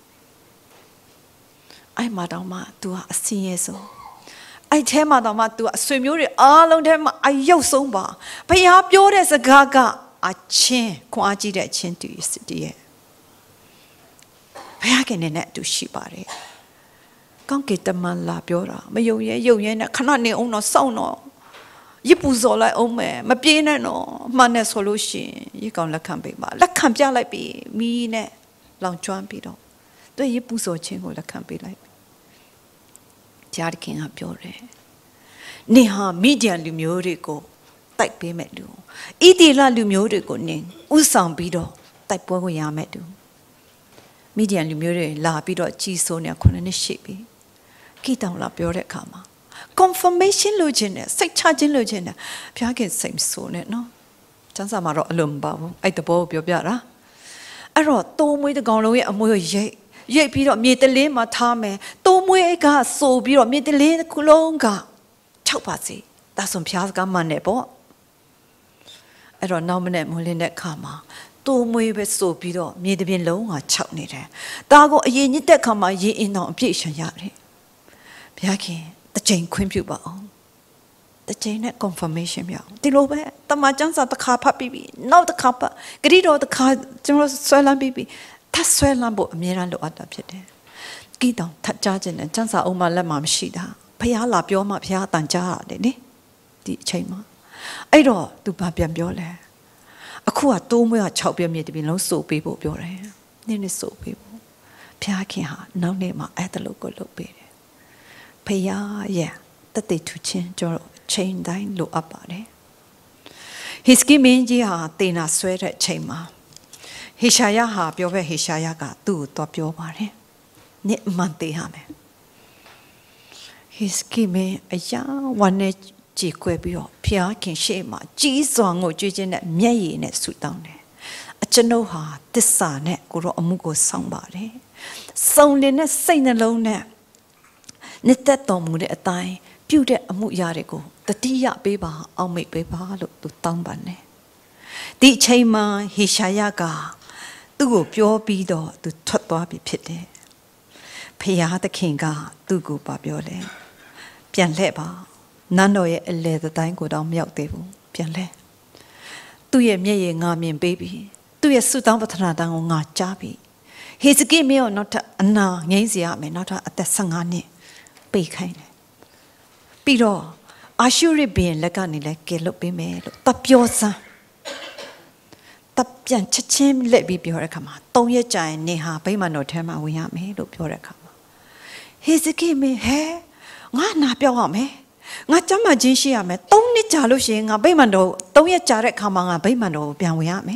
အဲ့မှာတော့မှ तू ဟာအစင်းရဲဆုံးအဲ့ထဲမှာတော့မှ तू အဆွေမျိုးတွေအားလုံးထဲမှာအယုတ်ဆုံးပါဘုရားပြောတဲ့စကားကအချင်းခွန်အားကြီးတဲ့အချင်းတူစစ်တည်းရဲ့ဘုရားကနေနဲ့အတူရှိပါတယ်ကောင်းကင်တမန်လာပြောတာမယုံရဲယုံရဲနဲ့ခဏနေအောင်တော့စောင့်တော့ရပူဇော်လိုက်အောင်မယ်မပြေးနဲ့တော့မှန်နဲ့ဆိုလို့ရှိရင်ရေကောင်လက်ခံပေးပါလက်ခံပြလိုက်ပြီမီးနဲ့လောင်ကျွမ်းပြီးတော့သူရပူဇော်ခြင်းကိုလက်ခံပေးလိုက်ကြားတခင်ကပြောတယ်နေဟာမိဒီယန်လူမျိုးတွေကိုတိုက်ပေးမဲ့လူဣတိလလူမျိုးတွေကိုနင်းဥဆောင်ပြီးတော့တိုက်ပွဲဝင်ရမဲ့သူမိဒီယန်လူမျိုးတွေလာပြီးတော့ကြီးစိုးနေခုနှစ်နှစ်ရှိပြီဂိတောင်လာပြောတဲ့အခါမှာ confirmation လို့ခြင်းနဲ့စိတ်ချခြင်းလို့ခြင်းနဲ့ဘုရားခင်စိတ်ဆိုးနေနော်ကျမ်းစာမှာတော့အလုံးမပါဘူးအဲ့တဘောကိုပြောပြတာအဲ့တော့တိုးမွေးတကောင်လုံးရဲ့အမွေကိုရိတ်ရိတ်ပြီးတော့မြေတလင်းမှာထားမယ်တိုးမွေးကဆိုပြီးတော့မြေတလင်းတစ်ခုလုံးက၆ပါစီဒါဆိုဘုရားစကားမှန်တယ်ပေါ့အဲ့တော့နောက်မနေ့မိုးလင်းတဲ့အခါမှာတိုးမွေးပဲဆိုပြီးတော့မြေတပြင်လုံးက၆နေတယ်ဒါကိုအရင်ညစ်တဲ့အခါမှာရေအင်းအောင်အပြည့်ရှံရတယ်ဘုရားခင်တစ်ချိန်ခွင့်ပြုပါအောင်တစ်ချိန်နဲ့ confirmation ပြအောင်ဒီလိုပဲတမန်ကျမ်းစာတစ်ခါဖတ်ပြီးပြီနောက်တစ်ခါဖတ်ဂရိတော်တစ်ခါကျွန်တော်ဆွဲလန်းပြီးပြီထပ်ဆွဲလန်းဖို့အများအားလိုအပ်တာဖြစ်တယ်ဂိတောင်ထပ်ကြားခြင်းနဲ့ကျမ်းစာအုံးမှလက်မှမရှိတာဘုရားလာပြောမှဘုရားအတန်ကြားရတယ်လေဒီအချိန်မှာအဲ့တော့သူဘာပြန်ပြောလဲအခုကတိုးမွေးက၆ပြည့်မြေတပြင်လုံးစိုးပေးဖို့ပြောတယ်နင်းနဲ့စိုးပေးဖို့ဘုရားခင်ဟာနောက်နေ့မှာအဲ့ဒါလို့ကိုလုပ်ပေးတယ်ဖယားရဲ့တတိထူချင်းကျွန်တော်ချိန်တိုင်းလိုအပ်ပါတယ်ဟိစကိမင်းကြီးဟာတေနာဆွဲတဲ့ချိန်မှာဟေရှာယဟာပြောပဲဟေရှာယကသူ့ကိုတော့ပြောပါတယ်နိမန်တေဟာမယ်ဟိစကိမင်းအရာဝန်နဲ့ကြည်ကွယ်ပြီးတော့ဖျားခင်ရှေ့မှာကြီးစွာငိုကြွေးခြင်းနဲ့မျက်ရည်နဲ့ဆူတောင်းတယ်အကျွန်ုပ်ဟာတစ္ဆာနဲ့ကိုရောအမှုကိုဆောင်ပါတယ်စုံလင်တဲ့စိတ်နှလုံးနဲ့နှစ်သက်တော်မူတဲ့အတိုင်းပြုတဲ့အမှုအရာတွေကိုတတိယပေးပါအောင်မိတ်ပေးပါလို့သူတောင်းပန်တယ်ဒီအချိန်မှာဟေရှာယကသူ့ကိုပြောပြီးတော့သူထွက်သွားပြီဖြစ်တယ်ဖယားသခင်ကသူ့ကိုပြောလဲပြန်လှည့်ပါနန်းတော်ရဲ့အလေတိုင်းကိုတော့မရောက်သေးဘူးပြန်လှည့်သူ့ရဲ့မျက်ရည်ငါမြင်ပေးပြီသူ့ရဲ့ဆုတောင်းပတနာတန်ကိုငါကြားပြီဟေဇကိမင်းကိုနောက်ထပ်အနာငိမ့်စီရမယ်နောက်ထပ်အသက်၁၅နှစ်ပေးခိုင်းတယ်ပြီးတော့အာရှုရိဘင်လက်ကနေလဲကဲလွတ်ပေးမယ်လို့တပြောစမ်းတပြန်ချက်ချင်းလက်ပြီးပြောတဲ့အခါမှာ၃ရက်ကြာရင်နေဟာဗိမာန်တော်ထဲမှာဝင်ရမယ်လို့ပြောတဲ့အခါမှာဟေဇကိမင်းဟဲငါနာပြောက်ရမယ်ငါကျမ်းမာခြင်းရှိရမယ်၃နှစ်ကြာလို့ရှိရင်ငါဗိမာန်တော်၃ရက်ကြာတဲ့အခါမှာငါဗိမာန်တော်ကိုပြန်ဝင်ရမယ်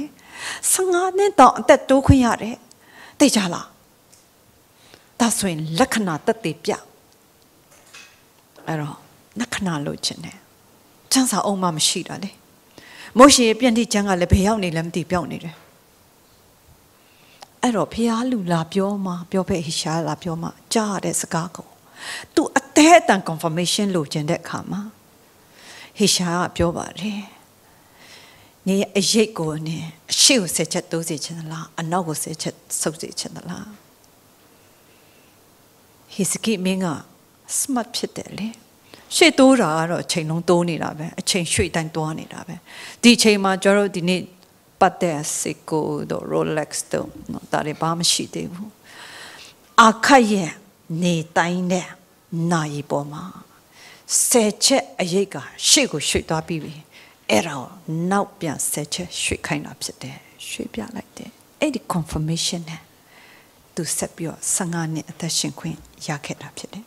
Sangane da that do kuyare. They jala. That's when Lakana that they pia. Ero, Nakana lochene. Chansa oma mashidale. Moshi pianti janga le peoni lem deep yoni. Ero pialu la pioma, piope hisha la pioma, jar de sagago. To a dead and confirmation lochen that kama. Hisha piobare. Ni a yego ne, she was such a dosage in the la, and now was such a sausage in the la. He's keeping a smart pitely. She told her a chain on Tony Rabe, a chain straight and Tony Rabe. The chain major did need, but there's Siko, the Rolex, though, not that a bomb she did. Akaye, ne tine, nai boma. Seche a yega, she go shoot up baby. Error, now be a seche, she kind of sit there, she be like that. Any confirmation to set your sangani at the shinquin, yaket up today.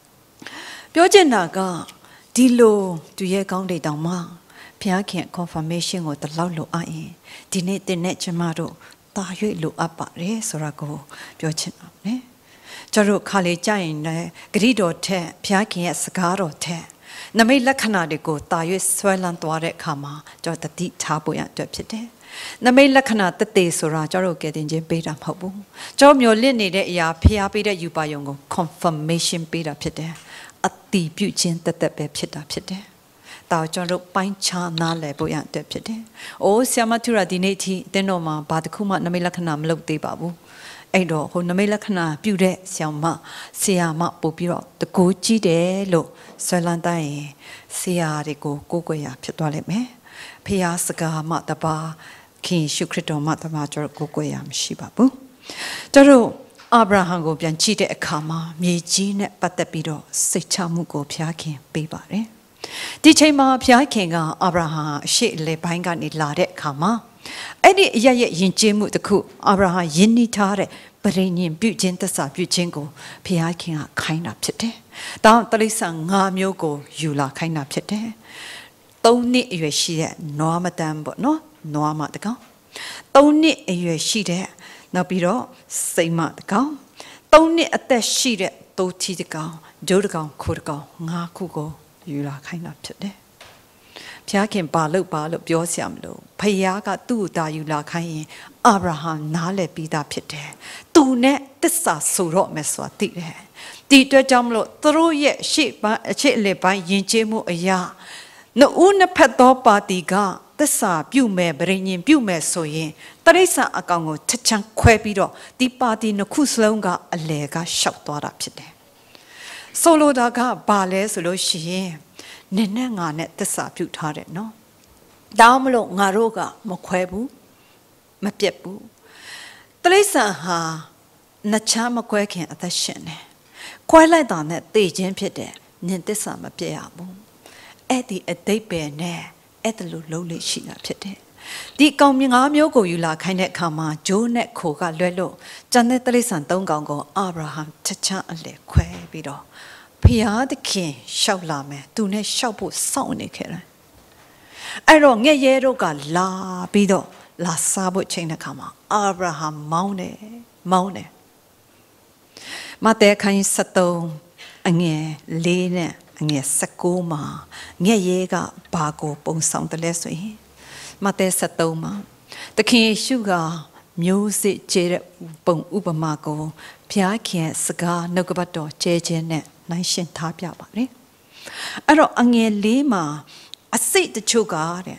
Biogenaga, Dilo, do ye gone de dama, Piakin confirmation with the lalo aye, dinate the netchamado, da you look up at race or a go, Biogena, eh? Jaro Kali Jain, Grido te, Piakin at Sagaro te. Namay Lakana go, Tayu swellan toare kama, Jot the deep tabu at deputy. Namay Lakana the day sora, Jaro getting Jim Beta Habu. Jom your lineage ya, Pia Beta Yubayongo, confirmation beta pite. At the Bugin that the bepita pite. Thou Jaro Pine Cha Nale Boyant deputy. O Siamatura dinati, Denoma, Badakuma Namilakana look de babu. Edo, who Namilakana, Bude, Siama, Siama Bobiro, the Goji de lo, Solandai, Sia de go, Gogoya, Pitolet me, Pia Saga Mataba, King Shukrito Matamajo, Gogoyam Shibabu. Jaro, Abraham go Bianchite a kama, me gene but the bido, Sechamugo Piaki, Bibare. Dichema Piakinga, Abraham, she le banga ni lade kama. Any yaya yinjimu the coup, Abraham yini tare, but in bujin the sub bujingo, Piakinga kind up today. Down the listen, Namyogo, you la kind up today. Don't need you she no madam, but no, no matago. Don't need you she there. Now be all, say matago. Don't need a dash she there, do tea the go, Jodago, could go, nga kugo, you la kind up today. Piakin balu balu biosiamlo, Payaga do da you la kain, Abraham nale bida pite. Do net the sa suro meswa tit. Dita jamlo, throw yet sheep by a chitle by yinjemu a ya. No una pedo badiga, the sa bume bringing bume soye. Teresa agango, tachan quebido, the body no kuslonga a lega shout up today. Solo daga bale solo she. Nene net the sapute had it, no? Damlo ngaroga, mokwebu, mapebu. Teresa ha, nachama quaking at the shin. Quite like on that day, Jim Pide, Nintesa mapeabu. Eddie a day bear ne, at the lowly shina pide. The coming arm yogo you la kind of kama, Joe net koga lelo, Janet Teresa don't go, Abraham, tacha a le quebido. Pia the king, shout lame, do ne shout put sound killer. I don't get yeroga la bido, la sabo chain kama, Abraham moune, moune. Mate can sato, ange, lene, ange sakuma, nye yega, bago, bon sound the less way. Mate satoma, the king sugar, music, jere, bon ubamago, pia can cigar, nogabato, jeje. Nation tapia bari. I don't ange lima. I say the chugare.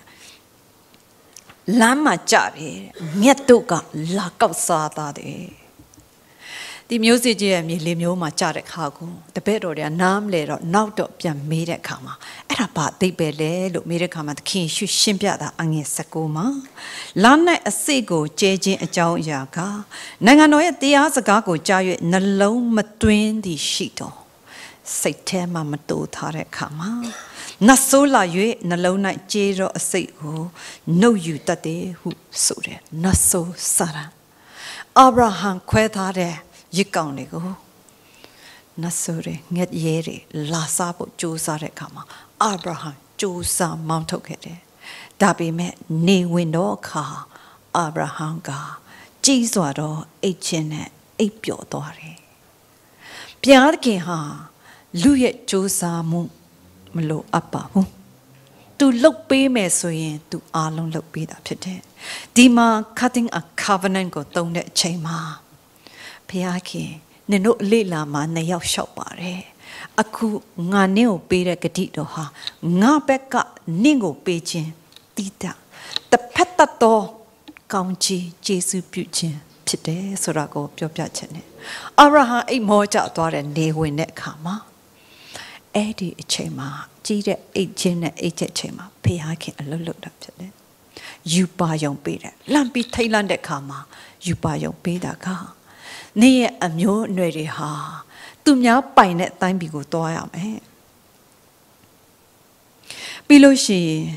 Lama jari, Nietuga, Lakosada de. The music me limio macharek hago, the bedoria nam later, now to be a made kama. Era part de bele, look made kama, the king should shimpiada ange sakuma. Lana a sego, jj a jow yaga. Nanganoya diazagago jayu, nalo matwin the shito. Say tema matu tare kama. Nasola yue, nalona jero a say who, no you that day who sore, naso sara. Abraham quetare. Yikang go Nasure, get yeri, Lasabo, Josare Kama, Abraham, Josa Mountokete, Dabi met, knee window car, Abraham ga Jesus eight chene eight pure dore. Piar ke ha luye josa mu mlo apa mu. To look be me so yin to along look be that pit. Dima cutting a covenant go down that chema. Piaki, neno lila ma ne yaw shop bare. Aku nga neo be the gadito ha. Nga beka ningo pejin. Tita. The petato county Jesu putin. Pite sorago piopachene. Araha a moja dore ne win that kama. Eddie chema. Jida eight chin eight chema. Piaki a look up to it. You buy your beta. Lampi Thailand de kama. You buy your beta ka. Near a mule ready ha. Tumya by net time be go toy me. Below she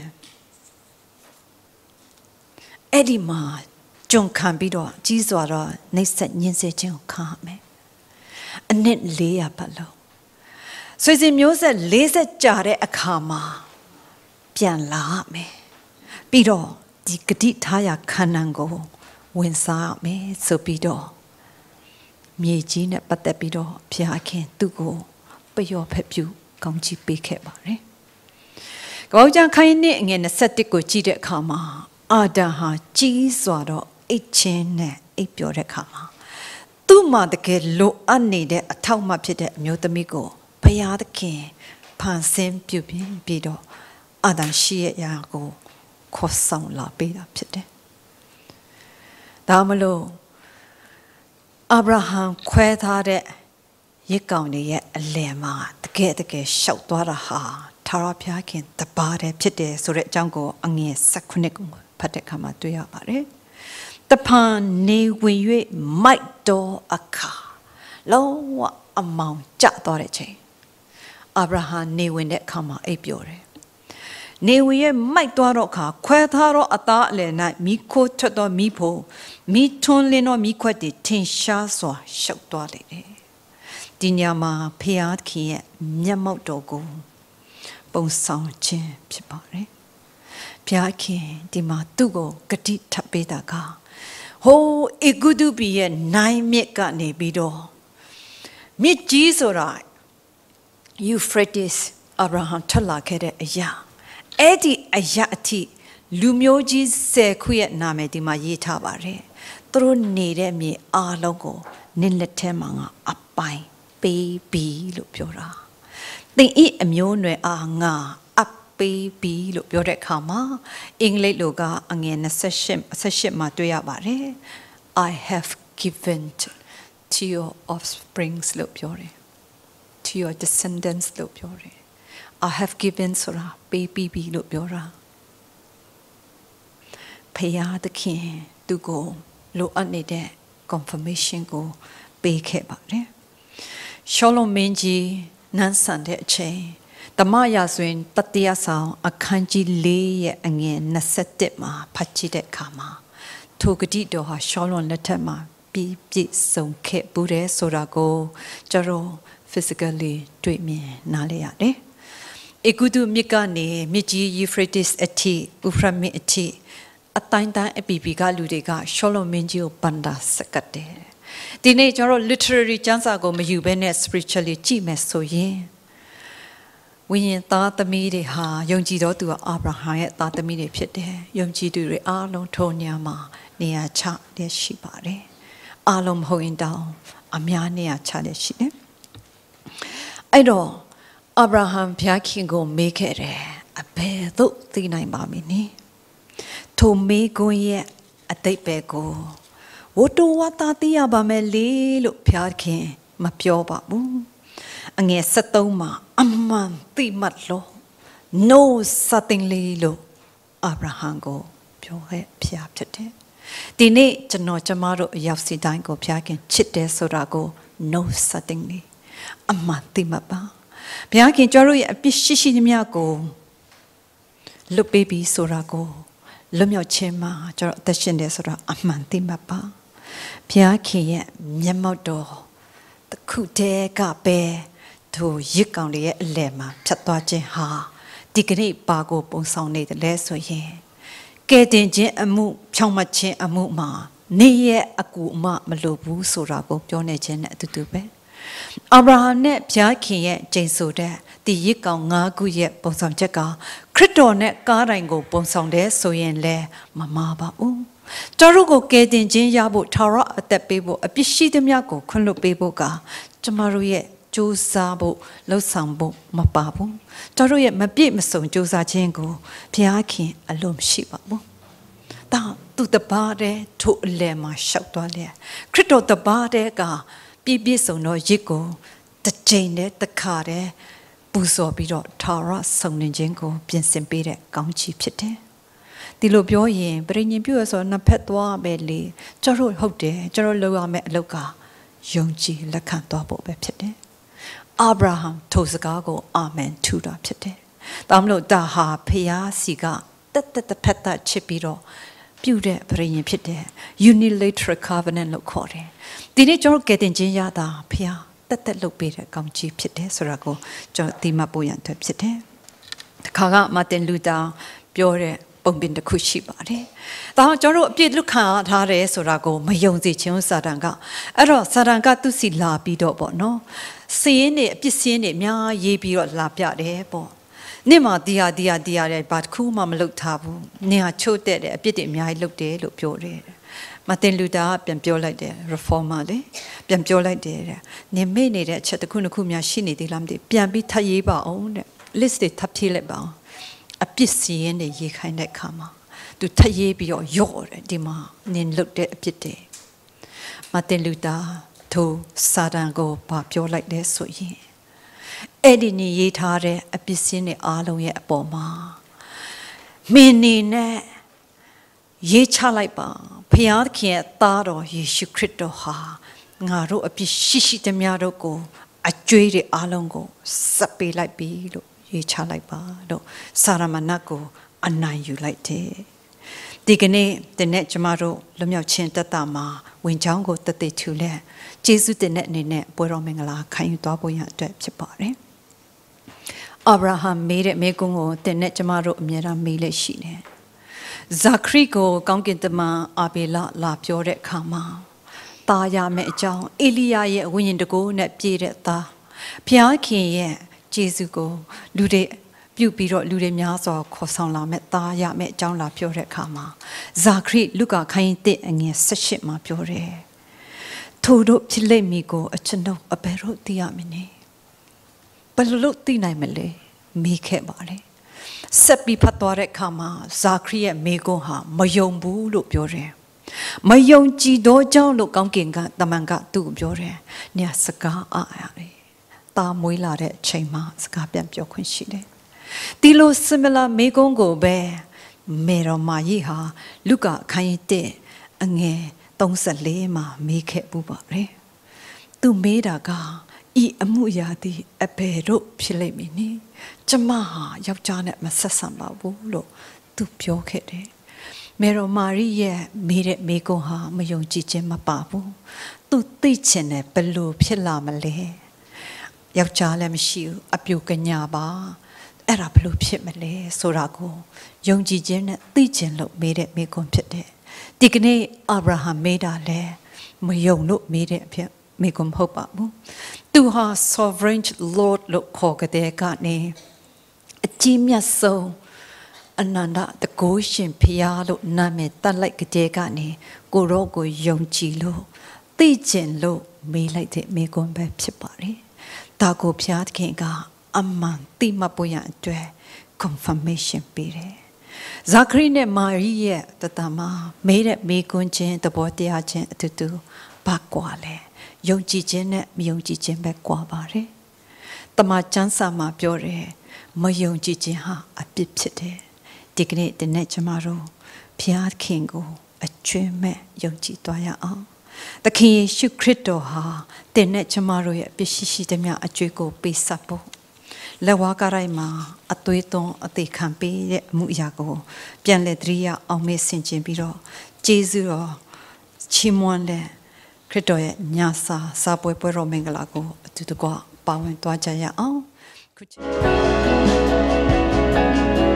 Eddie ma. John can be do. Jizwara. Nasa Ninse Jim can't me. A net lay up below. So the music laser jare a kama. Pian la me. Bido. Di gadi taya kanango when sa me so bido. Me gene but the bido pia can to go, but your pep you come cheap bake bare. Go down kind in a set go cheated kama. Ada ha cheese swallow eight chin eight pure kama. Two ma the kid low unneeded a town map pit mutamigo. Paya the king pan sim pupin bido. Adan she ya go. Cost some la beta pit. Damalo Abraham quet had it. Ye county yet a lema, the get the gate shout water ha, Tarapiakin, the body pite, so that jungle angi sacrinic patekama to ya bare. The pan ne we might do a car. Low amount jack dorje. Abraham ne win that kama a pure. Newe might doroka, quetaro ata le night, me co todo me po, me ton leno me quati, tin sha so shout dole. Dinyama peat ki nyamo dogo, bon sound chin pipare. Piaki, dima tugo, gati tapeta ka. Ho, a good be a nine meka ne bido. Meet Jesus, Euphrates, Abraham talakere a ya. Eddie a yati, Lumioji se quiet name di ma yita bare. Through needed me a logo, Niletemanga, a pine, baby lupura. They eat a mune a nga, a baby lupure kama, English loga again a session, a session matuya bare. I have given to your offsprings lupure, to your descendants lupure. I have given Sora, baby be look yora. Paya the king to go, look at the confirmation go, bake it bare. Shalom menji, nansan de che. The Maya swing, tatia sound, a kanji lay again, nasetema, pachi de kama. Togadido ha shalom letema, be bit so kept bude sora go, jaro, physically, treat me, naleade. Ekudu mikane, miji Euphrates ati, Uframi ati, a time time a bibiga ludega, shalom menjo banda sakate. Dine jaro literary jansa go me bene spiritually chimes so ye. We thought the midi ha, young jido to Abraham at the midi pit, young jidu alon tonya ma, near cha de shibare. Alom hoeing down, a mia near chade shide. I know. Abraham piaki go make it a bear though the nine mammy. To me go ye a tape go. What do what are the abameli look piaki, ma pure babu? And yes, satoma, a man, the matlo. No, suddenly lo. Abraham go, pure piapte. The nate to no chamaro yapsi dango piakin, chit de sorago, no suddenly. A man, the mapa. Piaki jaro a pishishi miago. Look baby sorago. Lumio chema, jar the shindesora, a manti mapa. Piaki yamodo. The kute gabe to yikandi lema, chatwaje ha. Dignity bago bon sound the less so ye. Get in jet a moo, ဖြောင်းမချင်းအမှုမှာနေရဲ့အကူအမမလိုဘူးဆိုတာကိုပြောနေခြင်းနဲ့အတူတူပဲအာဗြဟံနဲ့ဘုရားခင်ရဲ့ကျင့်ဆိုတဲ့ဒီရစ်ကောင်၅ခုရဲ့ပုံဆောင်ချက်ကခရစ်တော်နဲ့ကားတိုင်းကိုပုံဆောင်တယ်ဆိုရင်လည်းမမှားပါဘူးကျွန်တော်ကိုကယ်တင်ခြင်းရဖို့ထာဝရအသက်ပေးဖို့အပြစ်ရှိသမျှကိုခွင့်လွှတ်ပေးဖို့ကကျွန်တော်တို့ရဲ့ကြိုးစားဖို့လှုပ်ဆောင်ဖို့မပါဘူးကျွန်တော်ရဲ့မပြည့်မစုံကြိုးစားခြင်းကိုဘုရားခင်အလိုမရှိပါဘူးဒါသူတပါးတဲ့ထိုအလယ်မှာရှောက်သွားလေခရစ်တော်တပါးတဲ့ကပြည့်ပြည့်စုံသောရစ်ကိုတစ်ချိန်နဲ့တစ်ခါတည်းပူဇော်ပြီးတော့ထာဝရဆောင်နေခြင်းကိုပြင်ဆင်ပေးတဲ့ကောင်းချီးဖြစ်တယ်ဒီလိုပြောရင်ပြိညင်ပြုရဆိုနှစ်ဖက်သွားပဲလေကျွန်တော်ဟုတ်တယ်ကျွန်တော်လုပ်ရမယ့်အလုပ်ကယုံကြည်လက်ခံသွားဖို့ပဲဖြစ်တယ်အာဗြဟံထိုစကားကိုအာမင်ထူတာဖြစ်တယ်ဒါမလို့ဒါဟာဖျားစီကတက်တက်တစ်ဖက်သက်ချစ်ပြီးတော့ပြုတဲ့ပြိညင်ဖြစ်တယ် unilateral covenant လို့ခေါ်တယ်ဒီနေ့ကျွန်တော်ကယ်တင်ခြင်းရတာဖျားတက်တက်လုပ်ပေးတဲ့ကောင်းချီးဖြစ်တယ်ဆိုတာကိုကျွန်တော်ဒီမှာပို့ရန်အတွက်ဖြစ်တယ်တခါကမာတင်လူသာပြောတဲ့ပုံပြင်တစ်ခုရှိပါတယ်။ဒါကြောင့်ကျွန်တော်တို့အပြစ်လွတ်ခံထားတယ်ဆိုတာကိုမယုံစေခြင်းစာတန်ကအဲ့တော့စာတန်ကသူစီလာပြီးတော့ပေါ့နော်။စီးရင်နေအပြစ်စင်းနေအများရေးပြီးတော့လာပြတယ်ပေါ့။နေ့မှာဒီဟာဒီဟာဒီဟာတဲ့ဘာတစ်ခုမှမလုပ်ထားဘူး။နေ့ဟာချို့တဲ့တဲ့အပြစ်တွေအများကြီးလုပ်တယ်လို့ပြောတယ်။မာတင်လူသာပြန်ပြောလိုက်တယ် reformer လေပြန်ပြောလိုက်တယ်တဲ့။နေမေ့နေတဲ့အချက်တစ်ခုနှစ်ခုများရှိနေသေးလားမသိပြန်ပြီးထပ်ရေးပါအောင်တဲ့။ list တွေထပ်ဖြည့်လိုက်ပါအောင်။အပြစ်စီရင်နေရေးခိုင်းတဲ့အခါမှာသူထရေးပြီးတော့ရော့တယ်ဒီမှာနင်လုတ်တဲ့အပြစ်တွေမာတင်လူသာထိုစာတန်ကိုဗာပြောလိုက်လဲဆိုရင်အဲ့ဒီနေရေးထားတဲ့အပြစ်စင်းတွေအားလုံးရဲ့အပေါ်မှာမင်းနေနဲ့ရေးချလိုက်ပါဘုရားသခင်ရဲ့သားတော်ယေရှုခရစ်တော်ဟာငါတို့အပြစ်ရှိရှိသမျှတို့ကိုအကျွေးတွေအားလုံးကိုစပ်ပေးလိုက်ပြီလို့ရေးချလိုက်ပါလို့စာရမဏတ်ကိုအနိုင်ယူလိုက်တယ်ဒီကနေ့တနေ့ကျမတို့လွမြောက်ခြင်းတက်တာမှာဝင်ချောင်းကိုတသက်ထူလဲကျေးဇူးတင်တဲ့အနေနဲ့ပွဲတော်မင်္ဂလာခံယူသွားဖို့ရအတွက်ဖြစ်ပါတယ်အာဗြဟံမေးတဲ့မေကွန်းကိုတနေ့ကျမတို့အမြဲတမ်းမေးလက်ရှိတယ်ဇာခရီကိုကောင်းကင်တမန်အာဘေလလာပြောတဲ့အခါမှာတာယာမဲ့အကြောင်းအေလိယရဲ့ဝိညာဉ်တကူနဲ့ပြည့်တဲ့သားဘုရားခင်ရဲ့ကျေးဇူးကိုလူတွေပြုပြီးတော့လူတွေများစွာခေါ်ဆောင်လာမဲ့သားရမဲ့အကြောင်းလာပြောတဲ့အခါမှာဇာခရီလူကာခိုင်းတဲ့အငယ်၁၈မှာပြောတယ်ထိုတို့ဖြစ်လိမ့်မည်ကိုအကျွန်ုပ်အဘယ်တော့သိရမလဲဘယ်လိုသိနိုင်မလဲမေးခဲ့ပါလေဆက်ပြီးဖတ်သွားတဲ့အခါမှာဇာခရီရဲ့မေကွန်းဟာမယုံဘူးလို့ပြောတယ်မယုံကြည်သောကြောင့်လို့ကောင်းကင်ကတမန်ကသူ့ကိုပြောတယ်။ညစကားအားရတယ်။တာမွေးလာတဲ့အချိန်မှာစကားပြန်ပြောခွင့်ရှိတယ်။ဒီလို similar မေကွန်းကိုပဲမေတော်မာကြီးဟာလူကာခိုင်းတဲ့အငယ်၃၄မှာမေးခဲ့ပူပါတယ်။သူမေးတာကဤအမှုရာသည်အဘယ်တို့ဖြစ်လိမ့်မည်နည်း။ကျမဟာယောက်ျားနဲ့မဆက်ဆံပါဘူးလို့သူပြောခဲ့တယ်။မေတော်မာရီရဲ့မေးတဲ့မေကွန်းဟာမယုံကြည်ခြင်းမပါဘူး။သူသိချင်တယ်ဘယ်လိုဖြစ်လာမလဲ။ယောက်ျားလည်းမရှိဘူးအပြူကညာပါ။အဲ့ဒါဘယ်လိုဖြစ်မလဲဆိုတာကိုယုံကြည်ခြင်းနဲ့သိချင်လို့မေးတဲ့မေကွန်းဖြစ်တယ်။ဒီကနေ့အာဗြဟံမေးတာလဲမယုံလို့မေးတဲ့အဖြစ်မေကွန်းမဟုတ်ပါဘူး။သူဟာ sovereign lord လို့ခေါ်ကြတဲ့ကနေအကြီးမြတ်ဆုံးအနန္တတကုရှင်ဖျားလို့နာမည်တက်လိုက်ကြတဲ့ကနေကိုရောကိုယုံကြည်လို့သိကျင်လို့မေးလိုက်တဲ့မေကွန်းပဲဖြစ်ပါတယ်။ဒါကိုဖျားသခင်ကအမှန်သိမှတ်ဖို့ရအတွက် confirmation ပေးတယ်။ဇာခရီနဲ့မာရီရဲ့တတမမေးတဲ့မေကွန်းချင်းသဘောတရားချင်းအတူတူဘာကွာလဲ။ယုံကြည်ခြင်းနဲ့မယုံကြည်ခြင်းပဲကွာပါတယ်။တမန်ကျမ်းစာမှာပြောတယ်မယုံကြည်ခြင်းဟာအပြစ်ဖြစ်တယ်။ဒီကနေ့ဒီနေ့ကျမတို့ဖျားခင်ကိုအကျွမ်းမဲ့ယုံကြည်သွားရအောင်။သခင်ယေရှုခရစ်တော်ဟာတင်နဲ့ကျမတို့ရဲ့အပြစ်ရှိရှိသမျှအကျွေးကိုပေးဆက်ဖို့လက်ဝါးကားတိုင်းမှာအသွေးသွန်းအသေးခံပေးတဲ့အမှုအရာကိုပြန်လည်သတိရအောင်မေ့ဆင်ခြင်ပြီးတော့ကျေးဇူးတော်ချီးမွမ်းတဲ့ခရစ်တော်ရဲ့ညစာစာပွဲပွဲတော်မင်္ဂလာကိုအတူတကွပါဝင်သွားကြရအောင်